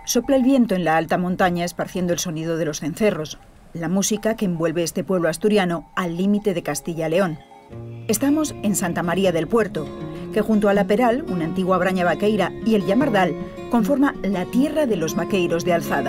Sopla el viento en la alta montaña esparciendo el sonido de los cencerros, la música que envuelve este pueblo asturiano al límite de Castilla-León. Estamos en Santa María del Puerto, que junto a La Peral, una antigua braña vaqueira, y el Llamardal, conforma la tierra de los vaqueiros de Alzada.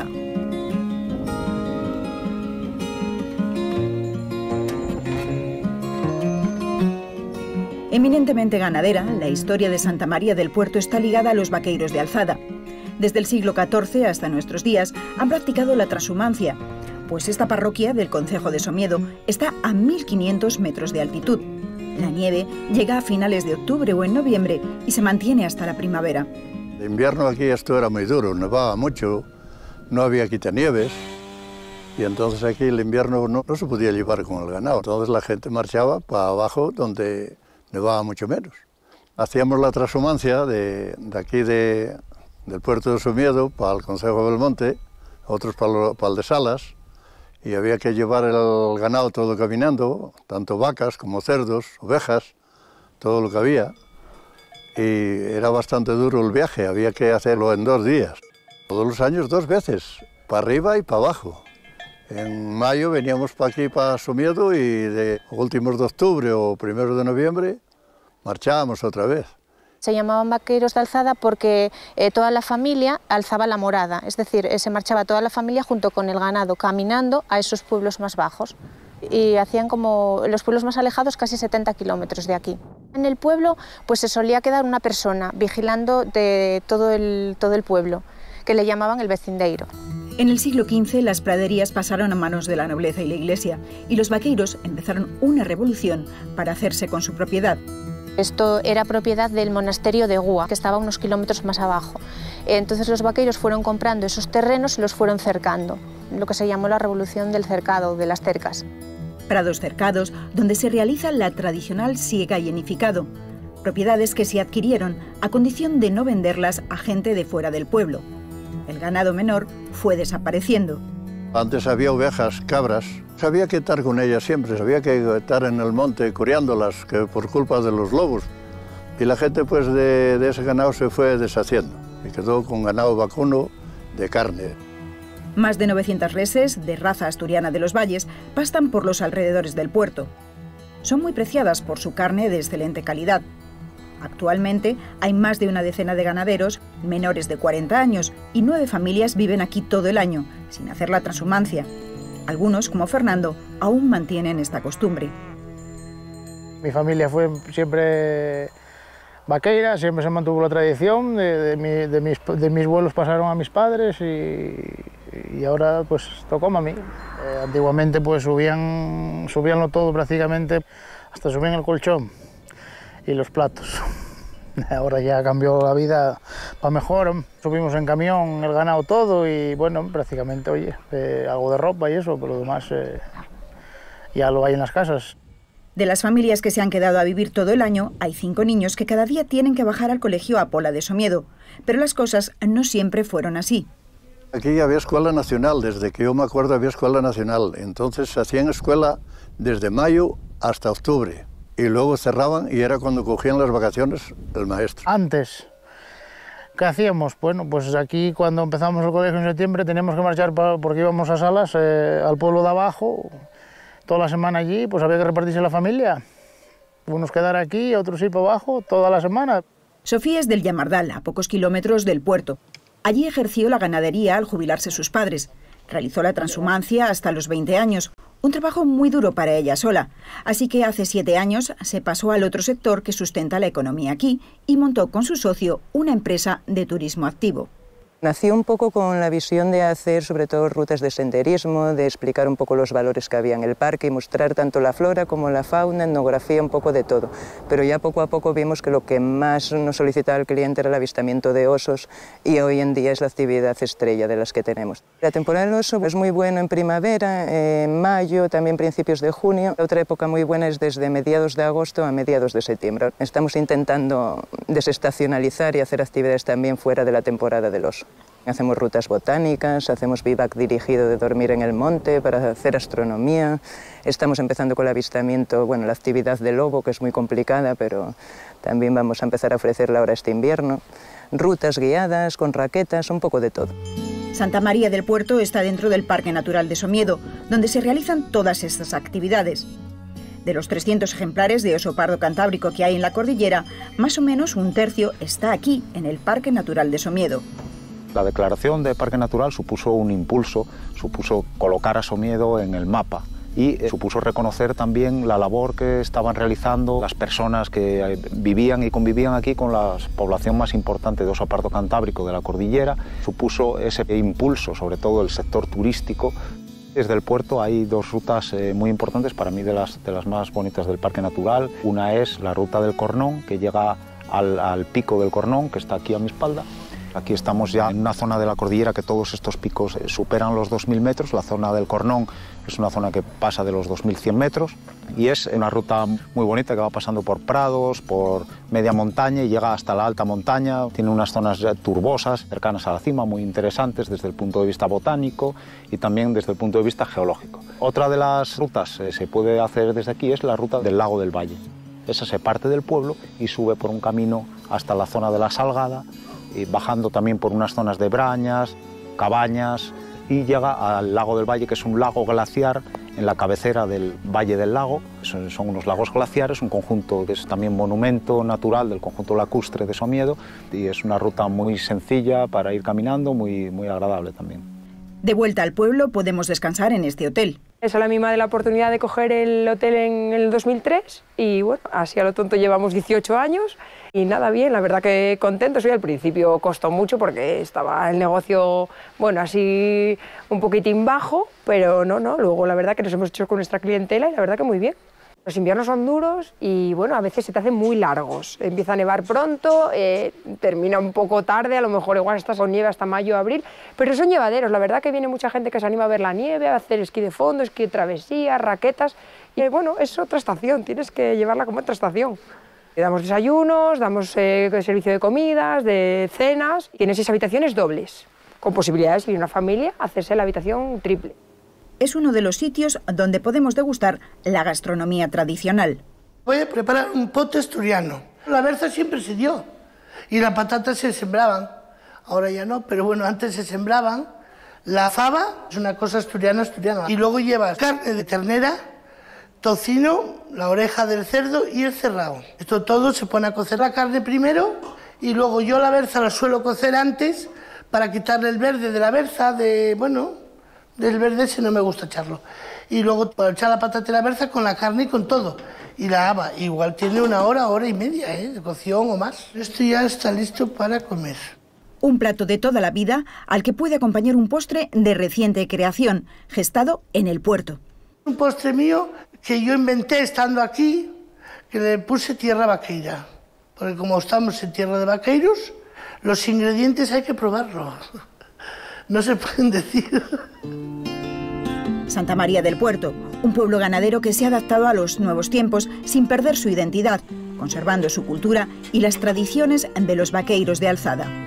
Eminentemente ganadera, la historia de Santa María del Puerto está ligada a los vaqueiros de Alzada. Desde el siglo XIV hasta nuestros días han practicado la transhumancia, pues esta parroquia del concejo de Somiedo está a 1500 metros de altitud. La nieve llega a finales de octubre o en noviembre y se mantiene hasta la primavera. De invierno aquí esto era muy duro, nevaba mucho, no había quitanieves y entonces aquí el invierno no se podía llevar con el ganado. Entonces la gente marchaba para abajo donde nevaba mucho menos. Hacíamos la transhumancia de aquí del puerto de Somiedo para el concejo de Belmonte, otros para el de Salas, y había que llevar el ganado todo caminando, tanto vacas como cerdos, ovejas, todo lo que había. Y era bastante duro el viaje, había que hacerlo en 2 días. Todos los años 2 veces, para arriba y para abajo. En mayo veníamos para aquí, para Somiedo, y de últimos de octubre o primeros de noviembre marchábamos otra vez. Se llamaban vaqueros de Alzada porque toda la familia alzaba la morada, es decir, se marchaba toda la familia junto con el ganado caminando a esos pueblos más bajos. Y hacían como los pueblos más alejados casi 70 kilómetros de aquí. En el pueblo pues se solía quedar una persona vigilando de todo el pueblo, que le llamaban el vecindeiro. En el siglo XV las praderías pasaron a manos de la nobleza y la iglesia, y los vaqueiros empezaron una revolución para hacerse con su propiedad. Esto era propiedad del monasterio de Gúa, que estaba unos kilómetros más abajo. Entonces los vaqueiros fueron comprando esos terrenos y los fueron cercando, lo que se llamó la revolución del cercado, de las cercas. Prados cercados, donde se realiza la tradicional siega y enificado, propiedades que se adquirieron a condición de no venderlas a gente de fuera del pueblo. El ganado menor fue desapareciendo. Antes había ovejas, cabras, había que estar con ellas siempre, había que estar en el monte criándolas, que por culpa de los lobos. Y la gente pues de ese ganado se fue deshaciendo y quedó con ganado vacuno de carne. Más de 900 reses, de raza asturiana de los valles, pastan por los alrededores del puerto. Son muy preciadas por su carne de excelente calidad. Actualmente hay más de una decena de ganaderos menores de 40 años y 9 familias viven aquí todo el año, sin hacer la transhumancia. Algunos, como Fernando, aún mantienen esta costumbre. Mi familia fue siempre vaqueira, siempre se mantuvo la tradición, de mis abuelos pasaron a mis padres y ahora pues tocó a mí. Antiguamente pues subíanlo todo prácticamente, hasta subían el colchón y los platos. Ahora ya cambió la vida para mejor, subimos en camión el ganado todo y bueno, prácticamente, oye, algo de ropa y eso, pero lo demás ya lo hay en las casas. De las familias que se han quedado a vivir todo el año, hay 5 niños que cada día tienen que bajar al colegio a Pola de Somiedo, pero las cosas no siempre fueron así. Aquí había escuela nacional, desde que yo me acuerdo había escuela nacional, entonces se hacían escuela desde mayo hasta octubre. Y luego cerraban y era cuando cogían las vacaciones el maestro. Antes, ¿qué hacíamos? Bueno, pues aquí cuando empezamos el colegio en septiembre teníamos que marchar porque íbamos a Salas, al pueblo de abajo, toda la semana allí, pues había que repartirse la familia. Unos quedar aquí, otros ir para abajo, toda la semana. Sofía es del Llamardal, a pocos kilómetros del puerto. Allí ejerció la ganadería al jubilarse sus padres. Realizó la transhumancia hasta los 20 años. Un trabajo muy duro para ella sola, así que hace 7 años se pasó al otro sector que sustenta la economía aquí y montó con su socio una empresa de turismo activo. Nació un poco con la visión de hacer sobre todo rutas de senderismo, de explicar un poco los valores que había en el parque y mostrar tanto la flora como la fauna, etnografía, un poco de todo. Pero ya poco a poco vimos que lo que más nos solicitaba el cliente era el avistamiento de osos y hoy en día es la actividad estrella de las que tenemos. La temporada del oso es muy buena en primavera, en mayo, también principios de junio. Otra época muy buena es desde mediados de agosto a mediados de septiembre. Estamos intentando desestacionalizar y hacer actividades también fuera de la temporada del oso. Hacemos rutas botánicas, hacemos bivac dirigido de dormir en el monte para hacer astronomía. Estamos empezando con el avistamiento, bueno, la actividad del lobo, que es muy complicada, pero también vamos a empezar a ofrecerla ahora este invierno. Rutas guiadas, con raquetas, un poco de todo. Santa María del Puerto está dentro del Parque Natural de Somiedo, donde se realizan todas estas actividades. De los 300 ejemplares de oso pardo cantábrico que hay en la cordillera, más o menos un tercio está aquí, en el Parque Natural de Somiedo. La declaración de Parque Natural supuso un impulso, supuso colocar a Somiedo en el mapa y supuso reconocer también la labor que estaban realizando las personas que vivían y convivían aquí con la población más importante de oso pardo cantábrico de la cordillera. Supuso ese impulso, sobre todo el sector turístico. Desde el puerto hay dos rutas muy importantes, para mí de las más bonitas del Parque Natural. Una es la ruta del Cornón, que llega al pico del Cornón, que está aquí a mi espalda. Aquí estamos ya en una zona de la cordillera que todos estos picos superan los 2.000 metros. La zona del Cornón es una zona que pasa de los 2.100 metros y es una ruta muy bonita que va pasando por prados, por media montaña y llega hasta la alta montaña. Tiene unas zonas turbosas cercanas a la cima muy interesantes desde el punto de vista botánico y también desde el punto de vista geológico. Otra de las rutas que se puede hacer desde aquí es la ruta del Lago del Valle. Esa se parte del pueblo y sube por un camino hasta la zona de la Salgada, y bajando también por unas zonas de brañas, cabañas, y llega al Lago del Valle, que es un lago glaciar en la cabecera del Valle del Lago. Son unos lagos glaciares, un conjunto que es también monumento natural del conjunto lacustre de Somiedo, y es una ruta muy sencilla para ir caminando, muy agradable también. De vuelta al pueblo podemos descansar en este hotel. Esa la misma de la oportunidad de coger el hotel en el 2003 y bueno, así a lo tonto llevamos 18 años y nada, bien, la verdad que contento soy. Al principio costó mucho porque estaba el negocio, bueno, así un poquitín bajo, pero no, luego la verdad que nos hemos hecho con nuestra clientela y la verdad que muy bien. Los inviernos son duros y bueno, a veces se te hacen muy largos. Empieza a nevar pronto, termina un poco tarde, a lo mejor igual estás con nieve hasta mayo, abril, pero son llevaderos. La verdad que viene mucha gente que se anima a ver la nieve, a hacer esquí de fondo, esquí de travesía, raquetas. Y bueno, es otra estación, tienes que llevarla como otra estación. Le damos desayunos, damos servicio de comidas, de cenas. Tienes 6 habitaciones dobles, con posibilidades de ir una familia a hacerse la habitación triple. Es uno de los sitios donde podemos degustar la gastronomía tradicional. Voy a preparar un pote asturiano. La berza siempre se dio y las patatas se sembraban. Ahora ya no, pero bueno, antes se sembraban. La fava es una cosa asturiana. Y luego llevas carne de ternera, tocino, la oreja del cerdo y el cerrado. Esto todo se pone a cocer la carne primero y luego yo la berza la suelo cocer antes para quitarle el verde de la berza, del verde ese no me gusta echarlo. Y luego para echar la patata y la berza con la carne y con todo. Y la haba, igual tiene una hora y media de cocción o más. Esto ya está listo para comer. Un plato de toda la vida al que puede acompañar un postre de reciente creación, gestado en el puerto. Un postre mío que yo inventé estando aquí, que le puse tierra vaqueira. Porque como estamos en tierra de vaqueiros, los ingredientes hay que probarlos. No se pueden decir. Santa María del Puerto, un pueblo ganadero que se ha adaptado a los nuevos tiempos sin perder su identidad, conservando su cultura y las tradiciones de los vaqueiros de alzada.